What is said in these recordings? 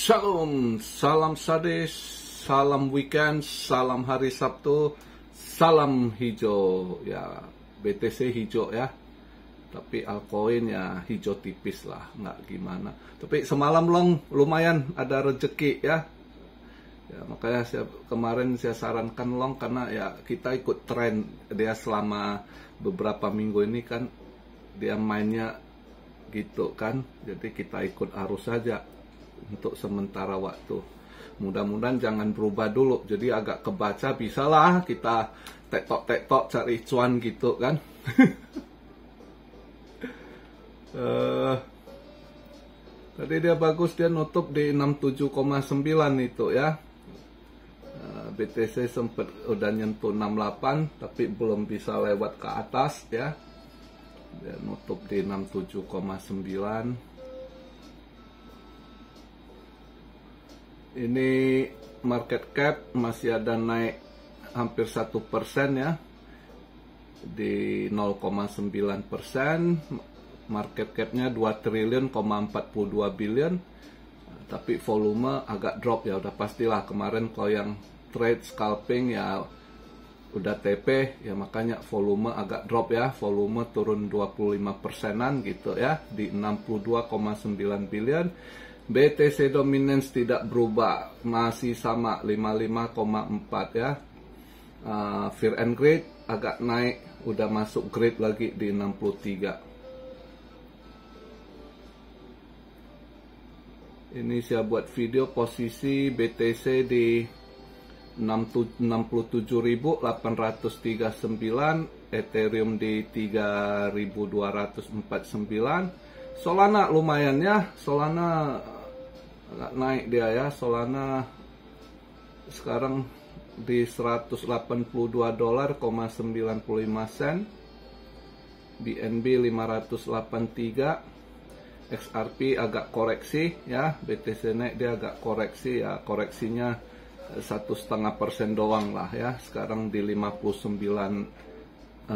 Shalom, salam sadis, salam weekend, salam hari Sabtu, salam hijau. Ya, BTC hijau ya. Tapi altcoin ya hijau tipis lah, nggak gimana. Tapi semalam lumayan ada rezeki ya. Ya, makanya kemarin saya sarankan long karena ya kita ikut tren dia selama beberapa minggu ini kan dia mainnya gitu kan. Jadi kita ikut arus saja untuk sementara waktu. Mudah-mudahan jangan berubah dulu. Jadi agak kebaca bisalah kita tektok cari cuan gitu kan. Tadi dia bagus, dia nutup di 67,9 itu ya. BTC sempat udah nyentuh 68 tapi belum bisa lewat ke atas ya. Dia nutup di 67,9. Ini market cap masih ada naik hampir 1% ya, di 0,9%. Market capnya 2 triliun, 42 billion. Tapi volume agak drop ya, udah pastilah kemarin kalau yang trade scalping ya udah TP ya, makanya volume agak drop ya, volume turun 25%-an gitu ya, di 62,9 billion. BTC dominance tidak berubah, masih sama 55,4 ya. Fear and Greed agak naik, udah masuk grade lagi di 63. Ini saya buat video posisi BTC di 67.839, Ethereum di 3.249. Solana lumayan ya, Solana agak naik dia ya. Solana sekarang di $182.95, BNB 583, XRP agak koreksi ya, BTC naik dia agak koreksi ya, koreksinya 1,5% doang lah ya, sekarang di 59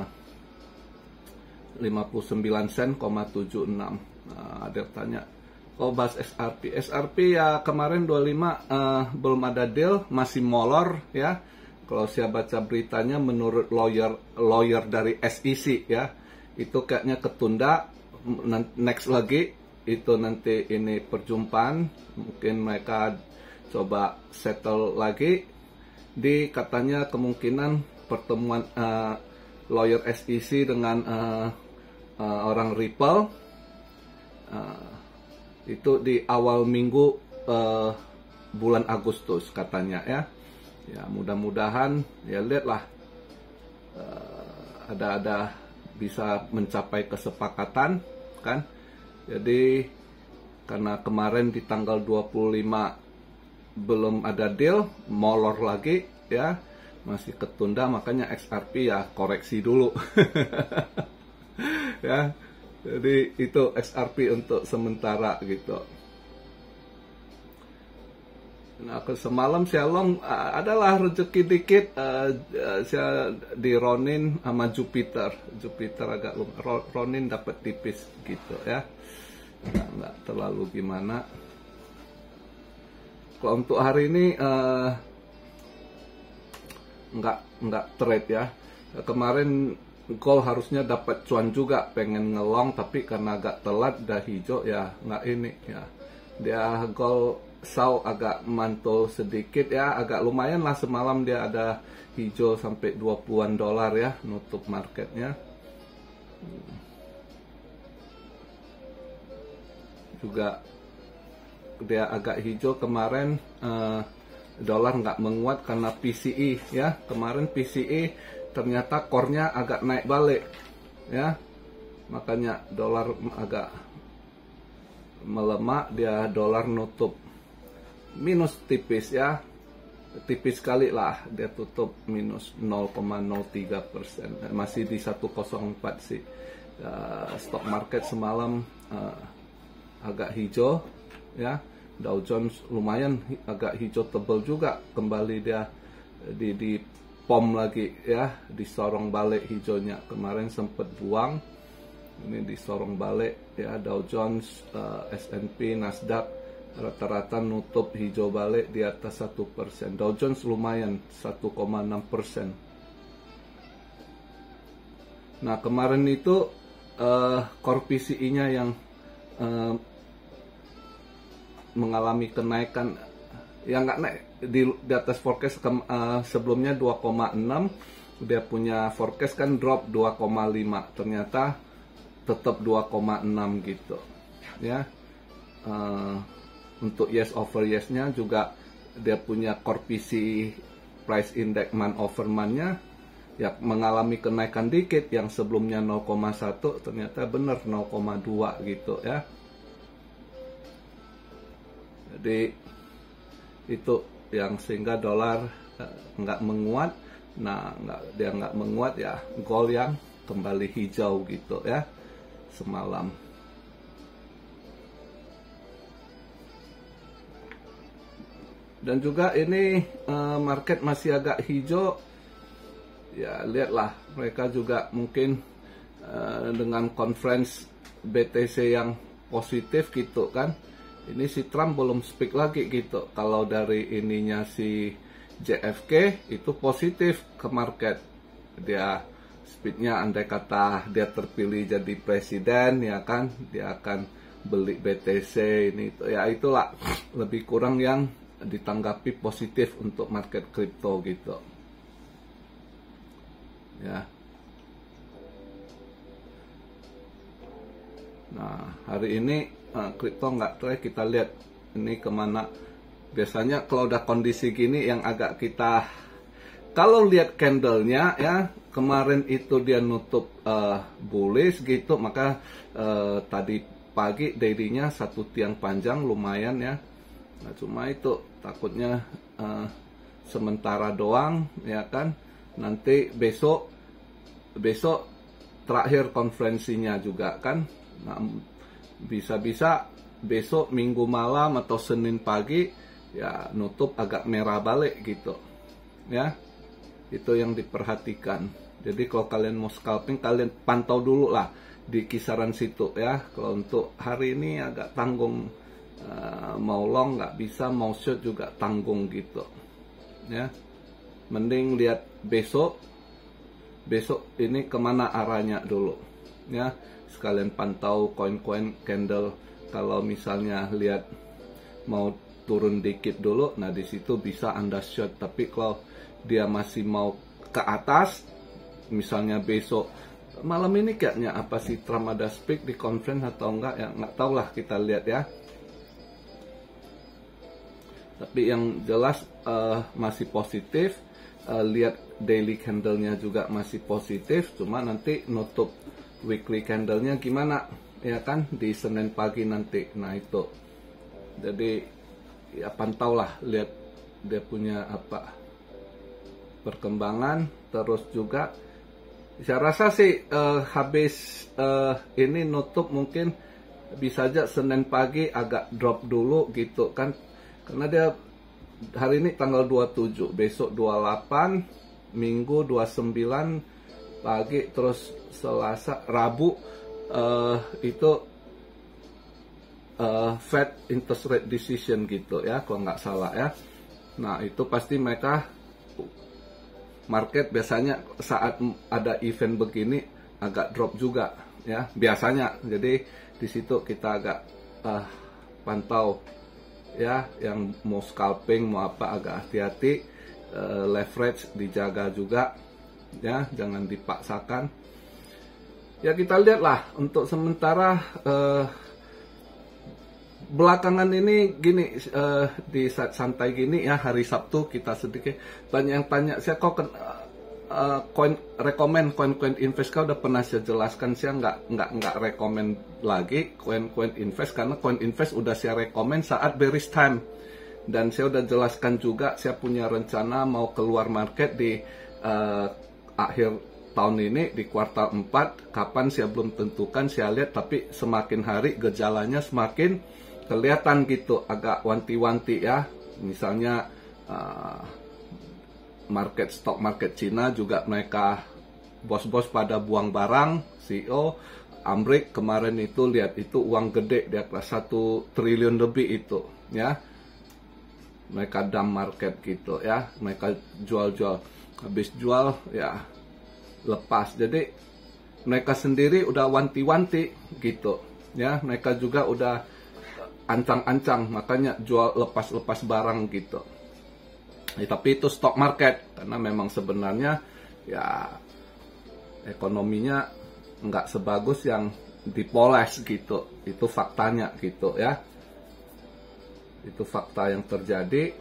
sen, 76. Ada tanya, kalau bahas SRP ya kemarin 25 belum ada deal, masih molor ya. Kalau saya baca beritanya menurut lawyer dari SEC ya, itu kayaknya ketunda, next lagi itu nanti ini perjumpaan, mungkin mereka coba settle lagi. Di katanya kemungkinan pertemuan lawyer SEC dengan orang Ripple itu di awal minggu bulan Agustus katanya ya. Ya mudah-mudahan ya, lihatlah ada bisa mencapai kesepakatan kan. Jadi karena kemarin di tanggal 25 belum ada deal, molor lagi ya, masih ketunda, makanya XRP ya koreksi dulu. Ya, jadi itu XRP untuk sementara gitu. Nah, semalam saya long adalah rezeki dikit, saya di Ronin sama Jupiter agak Ronin dapat tipis gitu ya, nggak terlalu gimana. Kalau untuk hari ini nggak trade ya. Kemarin gold harusnya dapat cuan juga, pengen ngelong tapi karena agak telat udah hijau ya, nggak ini ya. Dia gold saw agak mantul sedikit ya, agak lumayan lah semalam, dia ada hijau sampai 20-an dolar ya nutup marketnya. Juga dia agak hijau kemarin, dolar nggak menguat karena PCE ya. Kemarin PCE ternyata core-nya agak naik balik ya, makanya dolar agak melemah. Dia dolar nutup minus tipis ya, tipis sekali lah, dia tutup minus 0,03%, masih di 104 sih. Stock market semalam agak hijau ya. Dow Jones lumayan agak hijau tebal juga, kembali dia di pom lagi ya, disorong balik hijaunya. Kemarin sempat buang, ini disorong balik ya. Dow Jones, S&P, Nasdaq rata-rata nutup hijau balik di atas 1%. Dow Jones lumayan 1,6%. Nah, kemarin itu core PCE-nya yang mengalami kenaikan, yang nggak naik di atas forecast sebelumnya 2,6, dia punya forecast kan drop 2,5, ternyata tetap 2,6 gitu ya. Untuk yes over yes-nya juga dia punya core PCE price index month over month-nya ya mengalami kenaikan dikit, yang sebelumnya 0,1 ternyata benar 0,2 gitu ya. Jadi itu yang sehingga dolar nggak menguat. Nah, dia nggak menguat ya, gold yang kembali hijau gitu ya semalam. Dan juga ini market masih agak hijau ya, lihatlah mereka juga mungkin dengan conference BTC yang positif gitu kan. Ini si Trump belum speak lagi gitu. Kalau dari ininya si JFK itu positif ke market. Dia speednya andai kata dia terpilih jadi presiden ya kan, dia akan beli BTC ini ya, itulah lebih kurang yang ditanggapi positif untuk market kripto gitu ya. Nah, hari ini kripto nggak trade, kita lihat ini kemana. Biasanya kalau udah kondisi gini yang agak kita, kalau lihat candlenya ya, kemarin itu dia nutup bullish gitu, maka tadi pagi daily-nya satu tiang panjang lumayan ya. Nah, cuma itu takutnya sementara doang ya kan. Nanti besok terakhir konferensinya juga kan. Nah, bisa-bisa besok Minggu malam atau Senin pagi ya nutup agak merah balik gitu ya. Itu yang diperhatikan. Jadi kalau kalian mau scalping, kalian pantau dulu lah di kisaran situ ya. Kalau untuk hari ini agak tanggung, mau long nggak bisa, mau short juga tanggung gitu ya. Mending lihat besok ini kemana arahnya dulu ya. Sekalian pantau koin-koin candle. Kalau misalnya lihat mau turun dikit dulu, nah di situ bisa Anda short. Tapi kalau dia masih mau ke atas, misalnya besok malam ini kayaknya apa sih Trump ada speak di conference atau enggak ya, nggak tahu lah, kita lihat ya. Tapi yang jelas masih positif. Lihat daily candle-nya juga masih positif. Cuma nanti nutup weekly candle-nya gimana ya kan di Senin pagi nanti. Nah itu, jadi ya pantaulah, lihat dia punya apa perkembangan. Terus juga saya rasa sih habis ini nutup mungkin bisa aja Senin pagi agak drop dulu gitu kan, karena dia hari ini tanggal 27, besok 28, Minggu 29 pagi, terus Selasa, Rabu itu Fed interest rate decision gitu ya, kalau nggak salah ya. Nah itu pasti mereka, market biasanya saat ada event begini agak drop juga ya biasanya. Jadi di situ kita agak pantau ya, yang mau scalping mau apa agak hati-hati. Leverage dijaga juga ya, jangan dipaksakan ya. Kita lihatlah untuk sementara belakangan ini gini, di saat santai gini ya, hari Sabtu kita sedikit banyak yang tanya saya kok rekomend koin-koin invest. Kau udah pernah saya jelaskan, saya nggak rekomend lagi koin-koin invest, karena koin invest udah saya rekomend saat bearish time. Dan saya udah jelaskan juga, saya punya rencana mau keluar market di akhir tahun ini, di kuartal 4. Kapan saya belum tentukan, saya lihat. Tapi semakin hari gejalanya semakin kelihatan gitu, agak wanti-wanti ya. Misalnya stock market Cina juga, mereka bos-bos pada buang barang, CEO Amrik kemarin itu lihat itu uang gede di atas 1 triliun lebih itu ya. Mereka dump market gitu ya, mereka jual-jual, habis jual ya lepas. Jadi mereka sendiri udah wanti-wanti gitu ya, mereka juga udah ancang-ancang, makanya jual lepas-lepas barang gitu. Tapi itu stock market, karena memang sebenarnya ya ekonominya nggak sebagus yang dipoles gitu, itu faktanya gitu ya. Itu fakta yang terjadi.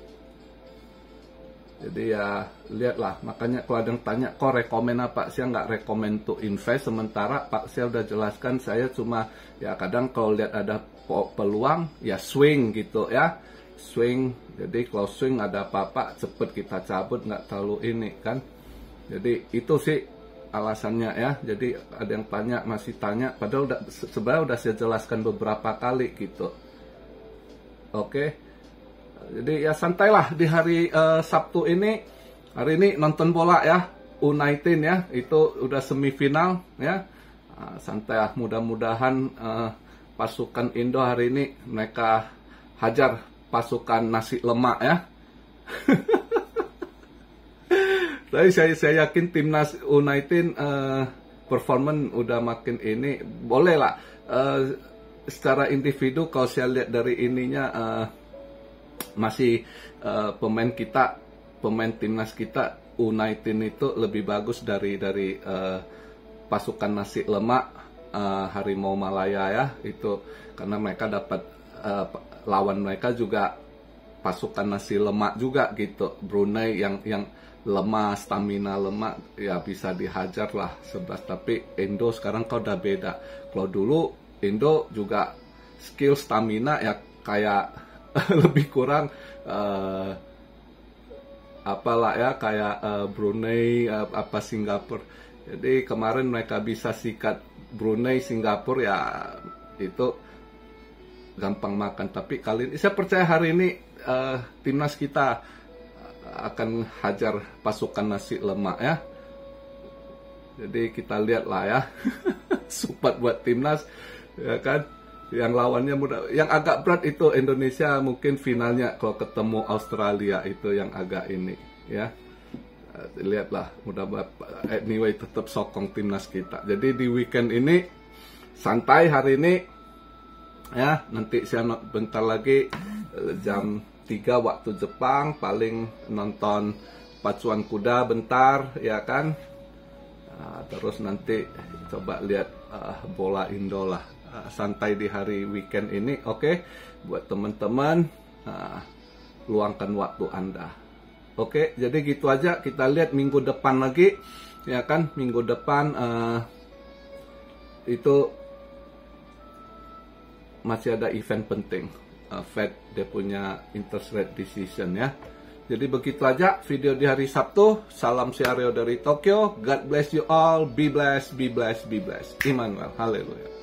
Jadi ya lihatlah, makanya kalau ada yang tanya kok rekomen apa, saya nggak rekomen to invest, sementara Pak saya udah jelaskan, saya cuma ya kadang kalau lihat ada peluang ya swing gitu ya, swing. Jadi kalau swing ada apa-apa cepet kita cabut, nggak terlalu ini kan. Jadi itu sih alasannya ya. Jadi ada yang tanya, masih tanya, padahal sebenarnya udah saya jelaskan beberapa kali gitu. Oke, jadi ya santailah di hari Sabtu ini. Hari ini nonton bola ya, U19 ya, itu udah semifinal ya. Santai lah, mudah-mudahan pasukan Indo hari ini mereka hajar pasukan nasi lemak ya. Tapi saya yakin timnas U19 performance udah makin ini, boleh lah. Secara individu kalau saya lihat dari ininya masih pemain timnas kita U19 itu lebih bagus dari pasukan nasi lemak Harimau Malaya ya, itu karena mereka dapat lawan mereka juga pasukan nasi lemak juga gitu. Brunei yang lemah, stamina lemah ya bisa dihajar lah 11. Tapi Indo sekarang kau udah beda. Kalau dulu Indo juga skill stamina ya kayak lebih kurang apalah ya kayak Brunei apa Singapura. Jadi kemarin mereka bisa sikat Brunei, Singapura ya itu gampang makan. Tapi kali ini saya percaya hari ini timnas kita akan hajar pasukan nasi lemak ya. Jadi kita lihat lah ya. Support buat timnas ya kan, yang lawannya mudah, yang agak berat itu Indonesia mungkin finalnya kalau ketemu Australia, itu yang agak ini ya. Lihatlah, mudah-mudahan anyway tetap sokong timnas kita. Jadi di weekend ini santai hari ini ya, nanti saya bentar lagi jam 3 waktu Jepang paling nonton pacuan kuda bentar ya kan. Terus nanti coba lihat bola Indo lah. Santai di hari weekend ini. Oke, buat teman-teman luangkan waktu Anda. Oke, jadi gitu aja. Kita lihat minggu depan lagi ya kan. Minggu depan itu masih ada event penting. Fed dia punya interest rate decision ya. Jadi begitu aja video di hari Sabtu. Salam Siario dari Tokyo. God bless you all. Be blessed, be blessed, be blessed. Immanuel. Haleluya.